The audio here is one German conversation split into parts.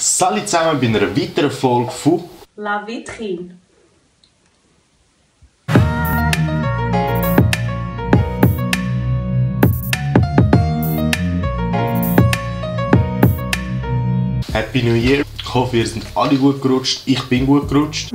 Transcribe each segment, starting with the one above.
Salut zusammen bei einer weiteren Folge von La Vitrine. Happy New Year. Ich hoffe, ihr seid alle gut gerutscht. Ich bin gut gerutscht.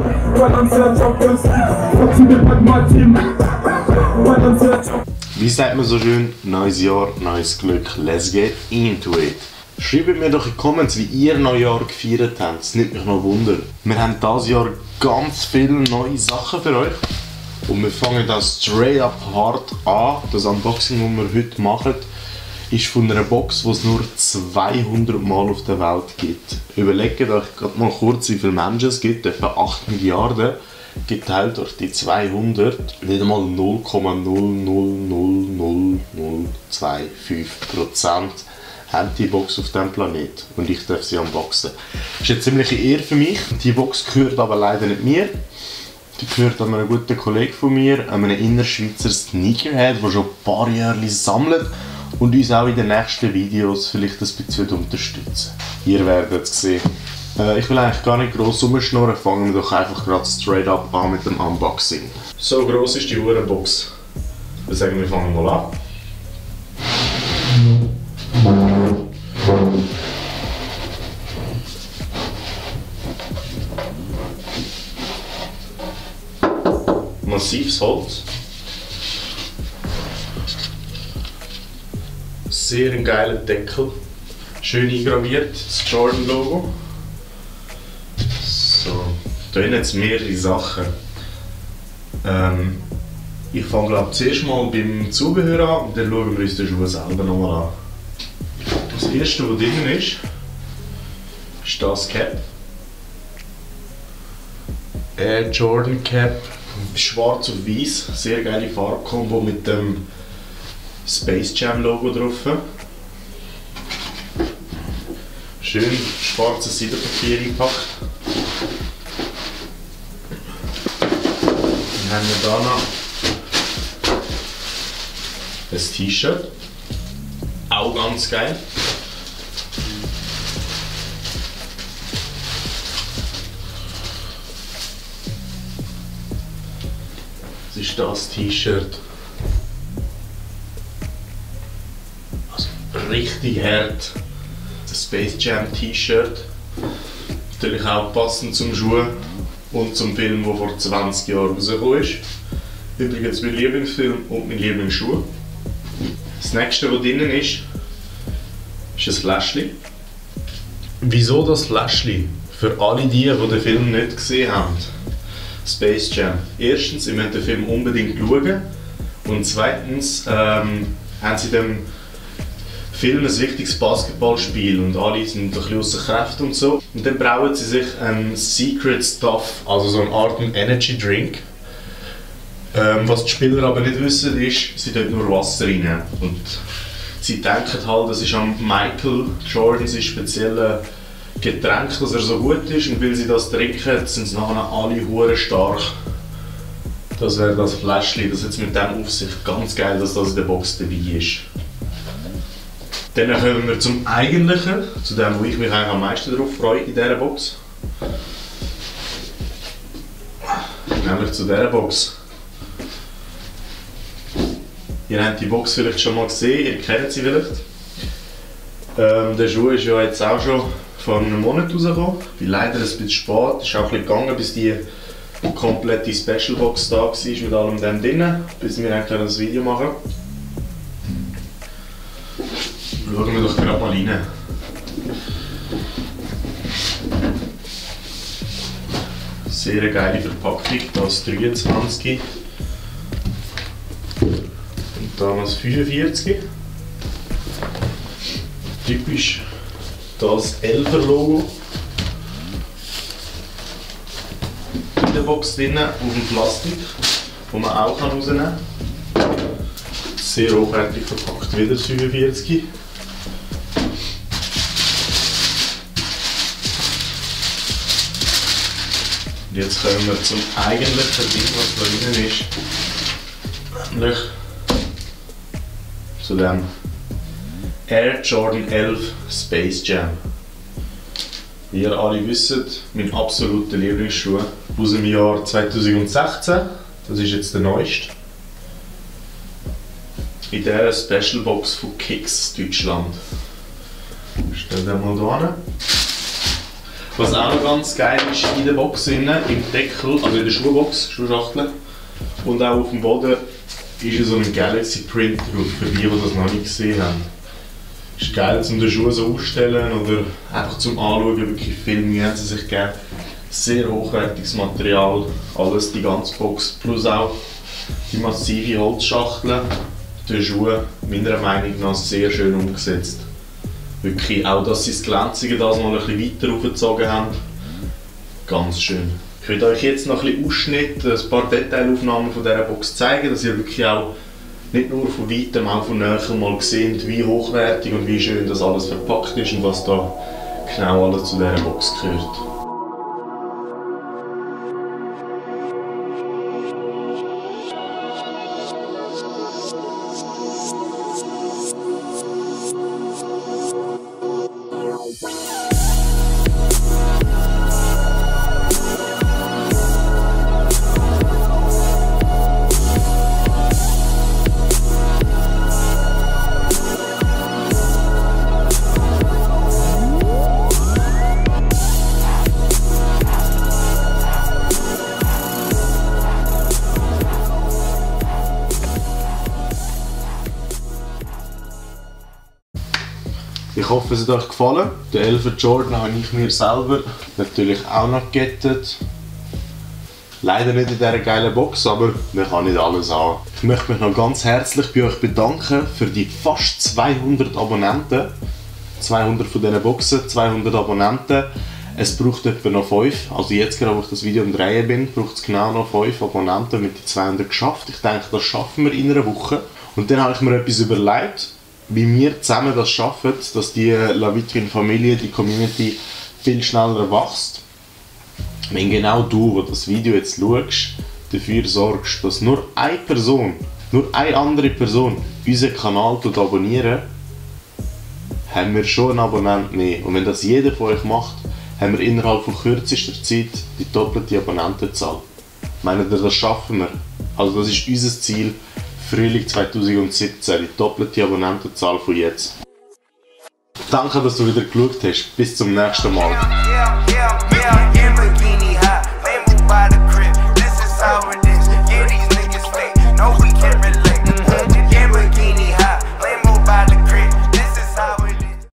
Wie sagt man so schön? Neues Jahr, neues Glück. Let's get into it. Schreibt mir doch in die Comments, wie ihr Neujahr gefeiert habt. Das nimmt mich noch Wunder. Wir haben dieses Jahr ganz viele neue Sachen für euch. Und wir fangen das straight up hart an. Das Unboxing, das wir heute machen, ist von einer Box, die es nur 200 Mal auf der Welt gibt. Überlegt euch gerade mal kurz, wie viele Menschen es gibt. Etwa 8 Milliarden. Geteilt durch die 200. Nicht einmal 0,0000025% haben die Box auf diesem Planet. Und ich darf sie unboxen. Das ist eine ziemliche Ehre für mich. Die Box gehört aber leider nicht mir. Die gehört an einen guten Kollegen von mir, einem Innerschweizer Sneakerhead, der schon ein paar Jahre sammelt und uns auch in den nächsten Videos vielleicht ein bisschen unterstützen. Ihr werdet es sehen. Ich will eigentlich gar nicht gross rumschnurren, fangen wir doch einfach gerade straight up an mit dem Unboxing. So gross ist die Uhrenbox. Ich würde sagen, wir fangen mal an. Massives Holz. Sehr ein geiler Deckel. Schön eingraviert, das Jordan-Logo. So, da sind jetzt mehrere Sachen. Ich fange glaube zuerst mal beim Zubehör an und dann schauen wir uns die Schuhe selber nochmal an. Das erste, was drin ist das Cap. Air Jordan Cap. Schwarz auf weiß, sehr geile Farbkombo mit dem Space Jam Logo drauf. Schön schwarzes Seidenpapier eingepackt. Dann haben wir da noch ein T-Shirt, auch ganz geil. Das ist das T-Shirt. Also richtig hart. Das Space Jam T-Shirt. Natürlich auch passend zum Schuh und zum Film, der vor 20 Jahren rausgekommen ist. Übrigens mein Lieblingsfilm und mein Lieblingsschuh. Das nächste, was drin ist ein Fläschchen. Wieso das Fläschchen? Für alle die den Film nicht gesehen haben. Space Jam. Erstens, ihr müsst den Film unbedingt schauen. Und zweitens haben sie in dem Film ein wichtiges Basketballspiel und alle sind ein bisschen ausser Kraft und so. Und dann brauen sie sich einen Secret Stuff, also so eine Art Energy Drink. Was die Spieler aber nicht wissen ist, sie tun nur Wasser rein. Und sie denken halt, das ist an Michael Jordan sein spezielles Getränk, dass er so gut ist, und weil sie das trinken, sind sie nachher alle hure stark. Das wäre das Fläschchen, das jetzt mit dem auf sich. Ganz geil, dass das in der Box dabei ist. Dann kommen wir zum Eigentlichen, zu dem, wo ich mich eigentlich am meisten darauf freue in dieser Box. Nämlich zu dieser Box. Ihr habt die Box vielleicht schon mal gesehen, ihr kennt sie vielleicht. Der Schuh ist ja jetzt auch schon vor einem Monat rausgekommen. Ich bin leider ein bisschen spät. Es ist auch ein bisschen gegangen, bis die komplette Special Box da war mit allem dem drin, bis wir eigentlich das Video machen. Schauen wir doch gerade mal rein. Sehr geile Verpackung, das 23 und damals 45. Typisch das 11er Logo. In der Box drin, auf dem Plastik, das man auch rausnehmen kann. Sehr hochwertig verpackt, wieder 47. Und jetzt kommen wir zum eigentlichen Ding, was da drin ist. Nämlich zu dem Air Jordan 11 Space Jam. Wie ihr alle wisst, mein absoluter Lieblingsschuh aus dem Jahr 2016. Das ist jetzt der neueste. In dieser Specialbox von Kicks Deutschland. Stell den mal hier hin. Was auch noch ganz geil ist, in der Box innen, im Deckel, also in der Schuhbox, Schuhschachtel und auch auf dem Boden ist so ein Galaxy Print drauf, für die das noch nicht gesehen haben. Ist geil, um den Schuh so auszustellen oder einfach zum Anschauen, wirklich viel Mühe haben sie sich gegeben. Sehr hochwertiges Material, alles, die ganze Box, plus auch die massive Holzschachtel. Der Schuh, meiner Meinung nach, sehr schön umgesetzt. Wirklich, auch dass sie das Glänzige das mal ein bisschen weiter aufgezogen haben, ganz schön. Ich werde euch jetzt noch ein bisschen Ausschnitte, ein paar Detailaufnahmen von dieser Box zeigen, dass ihr wirklich auch nicht nur von weitem, auch von näher mal seht, wie hochwertig und wie schön das alles verpackt ist und was da genau alles zu dieser Box gehört. Ich hoffe, es hat euch gefallen. Den 11 Jordan habe ich mir selber natürlich auch noch gegettet. Leider nicht in dieser geilen Box, aber man kann nicht alles haben. Ich möchte mich noch ganz herzlich bei euch bedanken für die fast 200 Abonnenten. 200 von diesen Boxen, 200 Abonnenten. Es braucht etwa noch 5. Also jetzt gerade, wo ich das Video am Drehen bin, braucht es genau noch 5 Abonnenten mit den 200 geschafft. Ich denke, das schaffen wir in einer Woche. Und dann habe ich mir etwas überlegt, wie wir zusammen das schaffen, dass die La Vitrine Familie, die Community, viel schneller wächst. Wenn genau du, der das Video jetzt schaust, dafür sorgst, dass nur eine Person, nur eine andere Person unseren Kanal abonniert, haben wir schon einen Abonnenten mehr. Und wenn das jeder von euch macht, haben wir innerhalb von kürzester Zeit die doppelte Abonnentenzahl. Meint ihr, das schaffen wir? Also das ist unser Ziel. Frühling 2017, die doppelte Abonnentenzahl von jetzt. Danke, dass du wieder geschaut hast. Bis zum nächsten Mal.